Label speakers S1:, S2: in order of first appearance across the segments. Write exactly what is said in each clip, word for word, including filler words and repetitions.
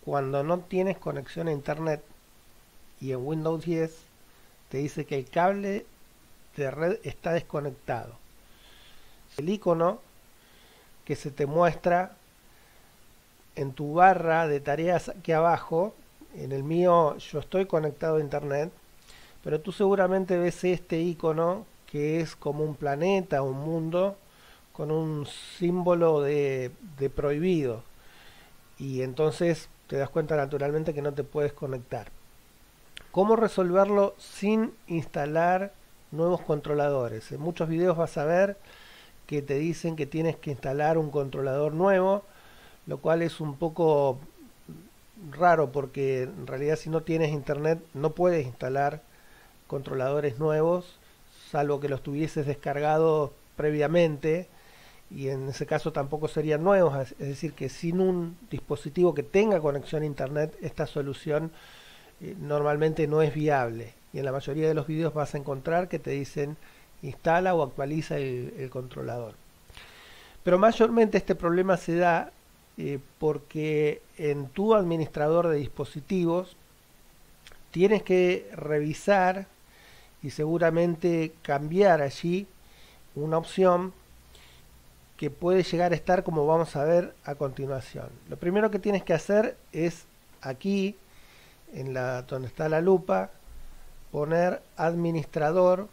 S1: cuando no tienes conexión a internet y en Windows diez te dice que el cable de red está desconectado. El icono que se te muestra en tu barra de tareas aquí abajo, en el mío yo estoy conectado a internet, pero tú seguramente ves este icono que es como un planeta, un mundo con un símbolo de, de prohibido, y entonces te das cuenta naturalmente que no te puedes conectar. ¿Cómo resolverlo sin instalar nuevos controladores? En muchos videos vas a ver que te dicen que tienes que instalar un controlador nuevo, lo cual es un poco raro porque en realidad si no tienes internet no puedes instalar controladores nuevos, salvo que los tuvieses descargados previamente, y en ese caso tampoco serían nuevos, es decir que sin un dispositivo que tenga conexión a internet esta solución eh, normalmente no es viable, y en la mayoría de los videos vas a encontrar que te dicen instala o actualiza el, el controlador. Pero mayormente este problema se da eh, porque en tu administrador de dispositivos tienes que revisar y seguramente cambiar allí una opción que puede llegar a estar como vamos a ver a continuación. Lo primero que tienes que hacer es aquí, en la donde está la lupa, poner administrador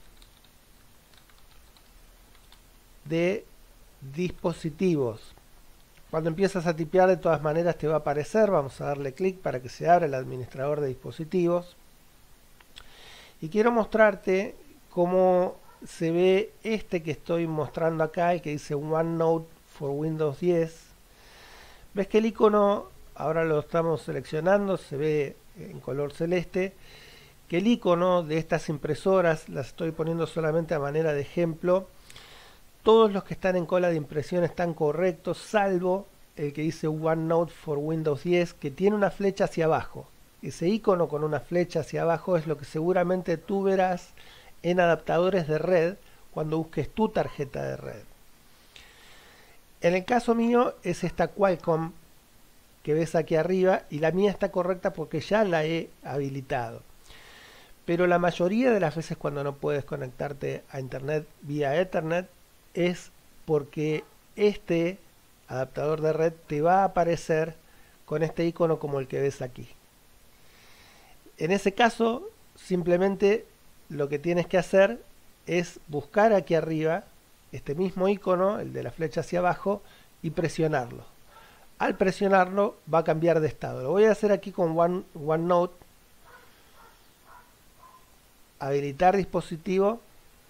S1: de dispositivos. Cuando empiezas a tipear de todas maneras te va a aparecer, vamos a darle clic para que se abra el administrador de dispositivos. Y quiero mostrarte cómo se ve este que estoy mostrando acá, el que dice OneNote for Windows diez. Ves que el icono, ahora lo estamos seleccionando, se ve en color celeste, que el icono de estas impresoras, las estoy poniendo solamente a manera de ejemplo, todos los que están en cola de impresión están correctos, salvo el que dice OneNote for Windows diez, que tiene una flecha hacia abajo. Ese icono con una flecha hacia abajo es lo que seguramente tú verás en adaptadores de red cuando busques tu tarjeta de red. En el caso mío es esta Qualcomm que ves aquí arriba, y la mía está correcta porque ya la he habilitado. Pero la mayoría de las veces cuando no puedes conectarte a internet vía Ethernet es porque este adaptador de red te va a aparecer con este icono como el que ves aquí. En ese caso, simplemente lo que tienes que hacer es buscar aquí arriba este mismo icono, el de la flecha hacia abajo, y presionarlo. Al presionarlo va a cambiar de estado. Lo voy a hacer aquí con One, OneNote. Habilitar dispositivo.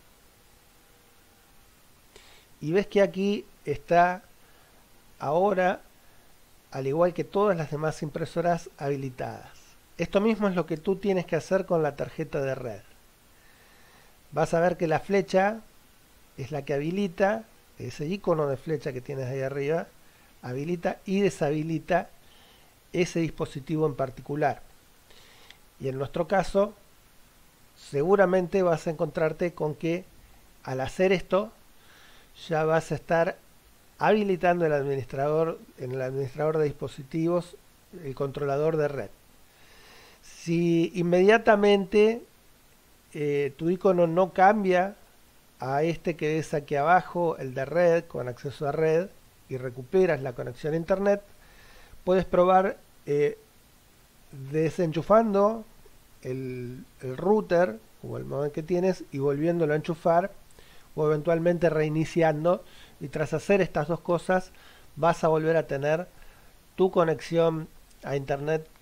S1: Y ves que aquí está ahora, al igual que todas las demás impresoras, habilitadas. Esto mismo es lo que tú tienes que hacer con la tarjeta de red. Vas a ver que la flecha es la que habilita, ese icono de flecha que tienes ahí arriba, habilita y deshabilita ese dispositivo en particular. Y en nuestro caso, seguramente vas a encontrarte con que al hacer esto, ya vas a estar habilitando el administrador, en el administrador de dispositivos, el controlador de red. Si inmediatamente eh, tu icono no cambia a este que ves aquí abajo, el de red, con acceso a red, y recuperas la conexión a internet, puedes probar eh, desenchufando el, el router o el modem que tienes y volviéndolo a enchufar, o eventualmente reiniciando, y tras hacer estas dos cosas vas a volver a tener tu conexión a internet